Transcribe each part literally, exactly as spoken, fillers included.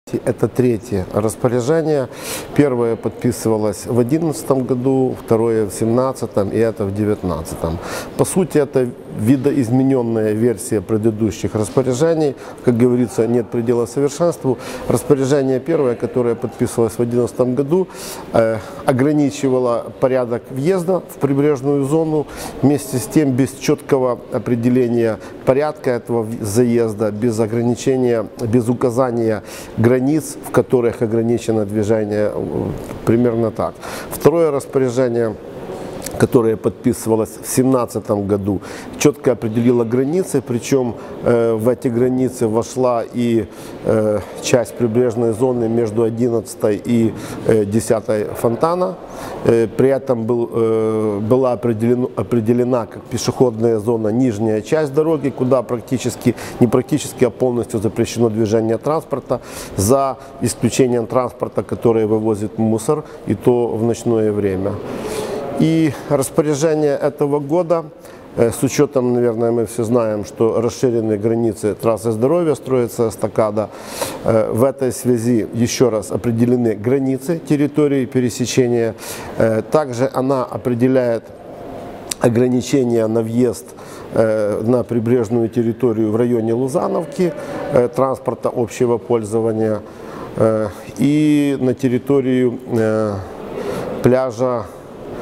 Это третье распоряжение. Первое подписывалось в две тысячи одиннадцатом году, второе в две тысячи семнадцатом и это в две тысячи девятнадцатом. По сути, это видоизмененная версия предыдущих распоряжений. Как говорится, нет предела совершенству. Распоряжение первое, которое подписывалось в две тысячи одиннадцатом году, э, ограничивало порядок въезда в прибрежную зону. Вместе с тем, без четкого определения порядка этого заезда, без ограничения, без указания границ, в которых ограничено движение, примерно так. Второе распоряжение, которое подписывалось в две тысячи семнадцатом году, четко определило границы, причем э, в эти границы вошла и э, часть прибрежной зоны между одиннадцатой и э, десятой фонтана. Э, при этом был, э, была определена, определена как пешеходная зона нижняя часть дороги, куда практически, не практически, а полностью запрещено движение транспорта, за исключением транспорта, который вывозит мусор, и то в ночное время. И распоряжение этого года, с учетом, наверное, мы все знаем, что расширены границы трассы здоровья, строится эстакада. В этой связи еще раз определены границы территории пересечения. Также она определяет ограничения на въезд на прибрежную территорию в районе Лузановки, транспорта общего пользования, и на территорию пляжа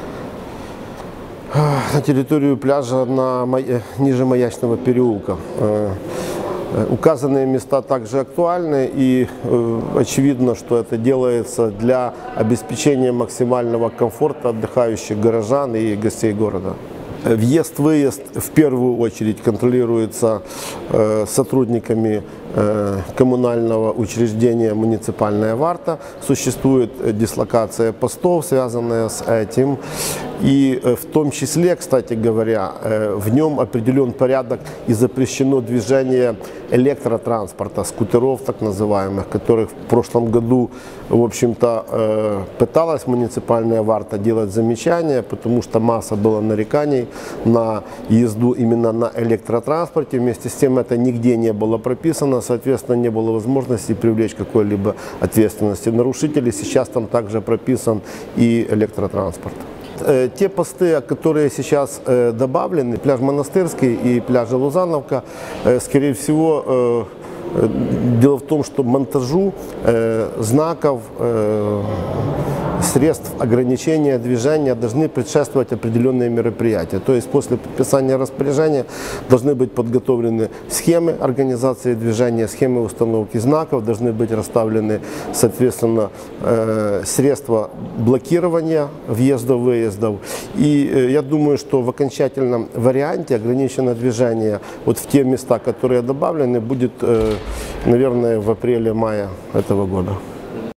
на территорию пляжа на, ниже Маячного переулка. Указанные места также актуальны, и очевидно, что это делается для обеспечения максимального комфорта отдыхающих горожан и гостей города. Въезд-выезд в первую очередь контролируется э, сотрудниками э, коммунального учреждения «Муниципальная варта». Существует дислокация постов, связанная с этим. И э, в том числе, кстати говоря, э, в нем определен порядок и запрещено движение электротранспорта, скутеров так называемых, которых в прошлом году, в общем-то, э, пыталась «Муниципальная варта» делать замечания, потому что масса было нареканий на езду именно на электротранспорте. Вместе с тем это нигде не было прописано, соответственно, не было возможности привлечь какой-либо ответственности нарушителей. Сейчас там также прописан и электротранспорт. Те посты, которые сейчас добавлены, пляж Монастырский и пляж Лузановка, скорее всего, дело в том, что монтажу знаков, средств ограничения движения должны предшествовать определенные мероприятия. То есть после подписания распоряжения должны быть подготовлены схемы организации движения, схемы установки знаков, должны быть расставлены, соответственно, средства блокирования въездов-выездов. И я думаю, что в окончательном варианте ограниченное движение вот в те места, которые добавлены, будет, наверное, в апреле-мае этого года.